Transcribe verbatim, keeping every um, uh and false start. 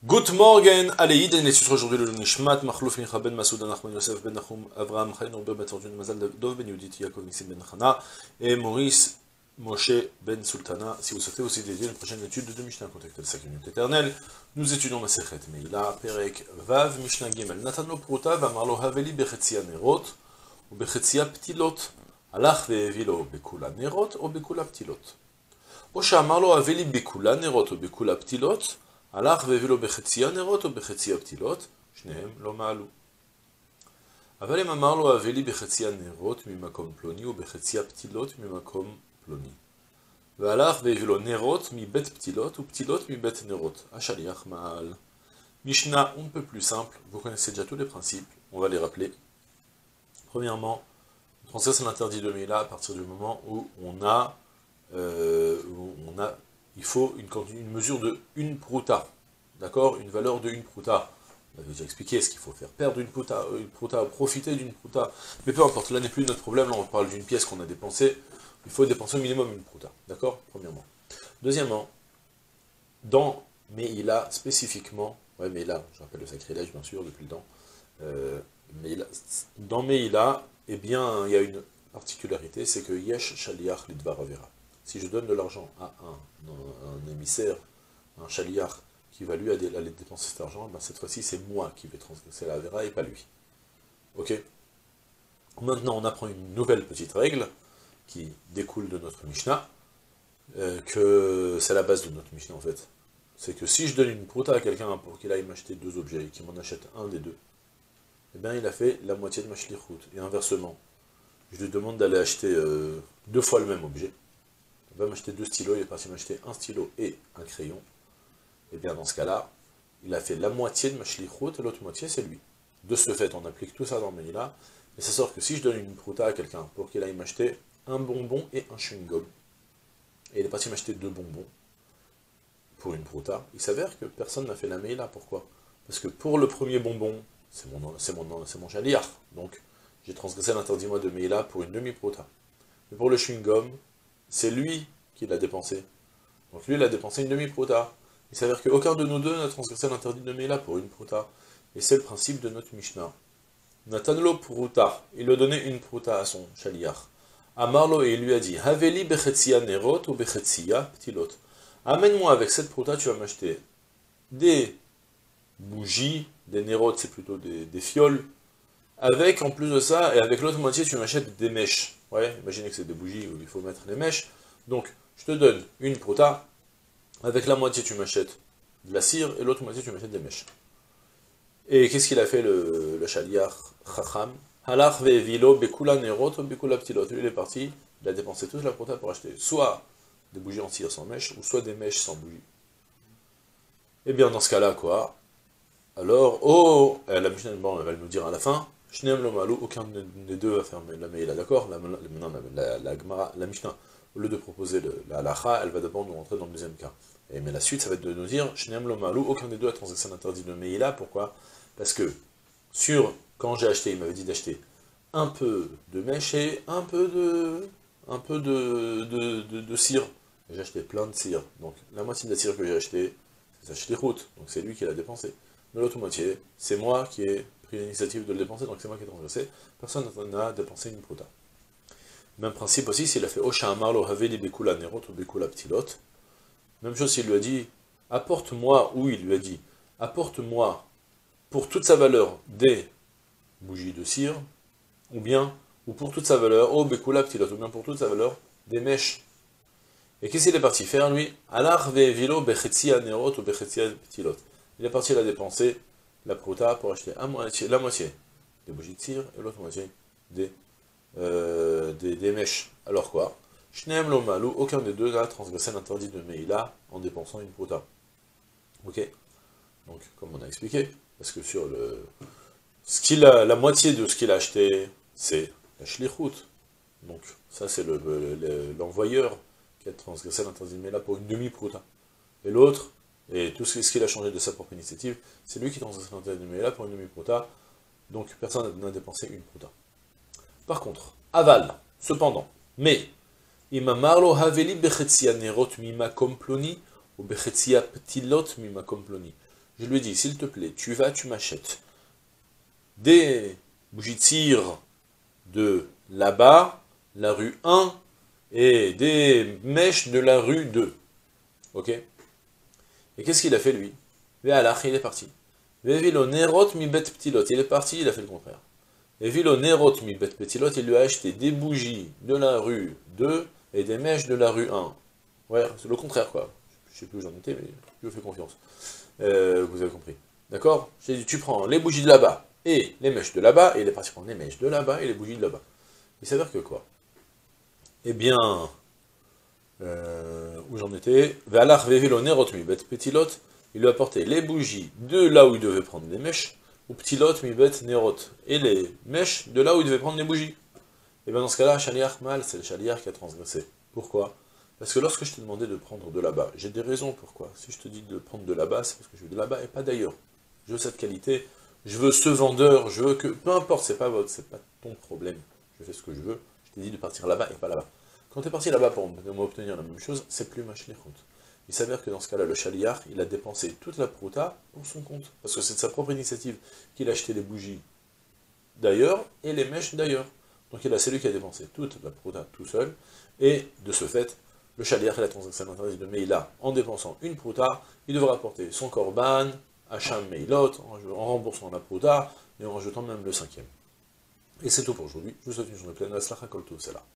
Good morning, Aleïd, et sur aujourd'hui le Nishmat, Machlouf Mincha ben Masouda Nachman Yosef ben Nachum, Avraham Chaim Robert ben Fortune Mazal Dov ben Yudit, Yaakov Nissim ben Chana, et Maurice Moshe ben Sultana. Si vous souhaitez aussi dédier une prochaine étude de Mishnah, contactez le cinq minutes éternelles. Nous étudions la Sechet Meila, Perek Vav, Mishnah Gimel. Natano Pruta, Vamarlo Haveli Bechetzia Nerot, ou Bechetzia Ptilot, Alach ve'evilo Bekula Nerot, ou Bekula Ptilot. או שאמר לו הביא לי בכולה נרות או בכולה פתילות, הלך והביא לו בחציה נרות או בחציה פתילות, שניהם לא מעלו. אבל אם אמר לו הביא לי בחציה נרות ממקום פלוני ובחציה פתילות ממקום פלוני. והלך והביא לו נרות מבית פתילות ופתילות מבית נרות. השליח מעל. Mishnah un peu plus simple, vous connaissez déjà tous les principes, on va les rappeler. Premièrement, on transgresse l'interdit de Mila à partir du moment où on a Euh, on a, il faut une, une mesure de une pruta, d'accord, une valeur de une pruta. On avait déjà expliqué ce qu'il faut faire, perdre une pruta, une pruta, profiter d'une pruta, mais peu importe, là n'est plus notre problème, là on parle d'une pièce qu'on a dépensée, il faut dépenser au minimum une pruta, d'accord, premièrement. Deuxièmement, dans Meila spécifiquement, ouais Meila, je rappelle le sacrilège bien sûr depuis le temps, euh, Meila, dans Meila, eh bien il y a une particularité, c'est que Yesh Shaliach Lidvar Avera. Si je donne de l'argent à un, un, un émissaire, un chaliar, qui va lui aller, aller dépenser cet argent, ben cette fois-ci c'est moi qui vais transgresser la Avera et pas lui. Ok? Maintenant on apprend une nouvelle petite règle, qui découle de notre Mishnah, euh, que c'est la base de notre Mishnah en fait. C'est que si je donne une pruta à quelqu'un pour qu'il aille m'acheter deux objets, et qu'il m'en achète un des deux, eh bien il a fait la moitié de ma shlichut. Et inversement, je lui demande d'aller acheter euh, deux fois le même objet, il va m'acheter deux stylos, il est parti m'acheter un stylo et un crayon, et bien dans ce cas-là, il a fait la moitié de ma shlichut et l'autre moitié c'est lui. De ce fait, on applique tout ça dans le Meila, et ça sort que si je donne une pruta à quelqu'un pour qu'il aille m'acheter un bonbon et un chewing-gum, et il est parti m'acheter deux bonbons pour une pruta, il s'avère que personne n'a fait la Meila. Pourquoi? Parce que pour le premier bonbon, c'est mon, c'est mon, c'est mon chaliar, donc j'ai transgressé l'interdit moi de Meila pour une demi-pruta. Mais pour le chewing-gum, c'est lui qui l'a dépensé. Donc lui, il a dépensé une demi-pruta. Il s'avère qu'aucun de nous deux n'a transgressé l'interdit de Meila pour une pruta. Et c'est le principe de notre Mishnah. Natanlo pruta, il a donné une pruta à son chaliar. Amarlo, et il lui a dit, Haveli bechetzia nerot ou bechetzia ptilot. Amène-moi avec cette pruta, tu vas m'acheter des bougies, des nerot, c'est plutôt des, des fioles, avec, en plus de ça, et avec l'autre moitié, tu m'achètes des mèches. Ouais, imaginez que c'est des bougies où il faut mettre les mèches. Donc, je te donne une pruta, avec la moitié tu m'achètes de la cire, et l'autre moitié tu m'achètes des mèches. Et qu'est-ce qu'il a fait le, le chaliar Chacham? Halach ve'evilo bekula nerot ou bekula ptilot. Lui, il est parti, il a dépensé toute la pruta pour acheter soit des bougies en cire sans mèches, ou soit des mèches sans bougies. Et bien, dans ce cas-là, quoi? Alors, oh, la Mishnah, bon, elle va nous dire à la fin, Shneem lo malou, aucun des deux va faire la Meila, d'accord? Maintenant, la, la, la, la, la Mishnah, au lieu de proposer le, la halacha, elle va d'abord nous rentrer dans le deuxième cas. Et, mais la suite, ça va être de nous dire, Shneem lo malou, aucun des deux a transgressé l'interdit de Meila. Pourquoi? Parce que, sur, quand j'ai acheté, il m'avait dit d'acheter un peu de mèche et un peu de, un peu de, de, de, de cire. J'ai acheté plein de cire. Donc, la moitié de la cire que j'ai acheté, c'est sa shlichut, donc c'est lui qui l'a dépensé. Mais l'autre moitié, c'est moi qui ai pris l'initiative de le dépenser, donc c'est moi qui ai transgressé, personne n'a dépensé une pruta. Même principe aussi, s'il a fait Osha Amarlo Haveli Bekula Nerot ou Bekula Ptilot, même chose s'il lui a dit, apporte-moi, ou il lui a dit, apporte-moi pour toute sa valeur des bougies de cire, ou bien, ou pour toute sa valeur, oh Bekula Ptilot, ou bien pour toute sa valeur des mèches. Et qu'est-ce qu'il est parti faire, lui? Alach ve'evilo bechetzia nerot ou bechetzia ptilot. Il est parti la dépenser, la pruta, pour acheter à moitié, la moitié des bougies de cire et l'autre moitié des, euh, des, des mèches. Alors quoi? Shneem lo malou, aucun des deux a transgressé l'interdit de Meila en dépensant une pruta. Ok? Donc, comme on a expliqué, parce que sur le. Ce qu'il a, la moitié de ce qu'il a acheté, c'est la shlichut. Donc, ça c'est l'envoyeur le, le, qui a transgressé l'interdit de Meila pour une demi-pruta. Et l'autre, et tout ce qu'il a changé de sa propre initiative, c'est lui qui transgresse l'interdit de Meila pour une demi-pruta, donc personne n'a dépensé une pruta. Par contre, aval, cependant, mais, imamarlo haveli bechetzia nerot mima komploni, ou bechetzia ptilot mima komploni. je lui ai dit, s'il te plaît, tu vas, tu m'achètes des bougies de cire de là-bas, la rue un, et des mèches de la rue deux. Ok? Et qu'est-ce qu'il a fait, lui? Il est parti. Il est parti, il a fait le contraire. Et Vilo Nerot mi bet petilot, il lui a acheté des bougies de la rue deux et des mèches de la rue un. Ouais, c'est le contraire, quoi. Je sais plus où j'en étais, mais je vous fais confiance. Euh, vous avez compris. D'accord? J'ai dit, tu prends les bougies de là-bas et les mèches de là-bas, et il est parti prendre les mèches de là-bas et les bougies de là-bas. Il s'avère que quoi? Eh bien, euh, où j'en étais? Ve'alach ve'vilo Nerot mi bet petilot, il lui a apporté les bougies de là où il devait prendre les mèches, ou ptilot mi bet nerot, et les mèches de là où il devait prendre les bougies. Et bien dans ce cas-là, Shaliach mal, c'est le Shaliach qui a transgressé. Pourquoi? Parce que lorsque je t'ai demandé de prendre de là-bas, j'ai des raisons pourquoi. Si je te dis de prendre de là-bas, c'est parce que je veux de là-bas et pas d'ailleurs. Je veux cette qualité, je veux ce vendeur, je veux que... Peu importe, c'est pas votre, c'est pas ton problème. Je fais ce que je veux, je t'ai dit de partir là-bas et pas là-bas. Quand tu es parti là-bas pour m'obtenir la même chose, c'est plus ma shlichut. Il s'avère que dans ce cas-là, le Shaliach, il a dépensé toute la prouta pour son compte. Parce que c'est de sa propre initiative qu'il a acheté les bougies d'ailleurs et les mèches d'ailleurs. Donc il a, c'est lui qui a dépensé toute la prouta tout seul. Et de ce fait, le Shaliach et la transaction interdite de Meila, en dépensant une prouta, il devra apporter son korban, Hacham Meilot, en remboursant la prouta et en rajoutant même le cinquième. Et c'est tout pour aujourd'hui. Je vous souhaite une journée pleine de Aslach Kol Tov, c'est là.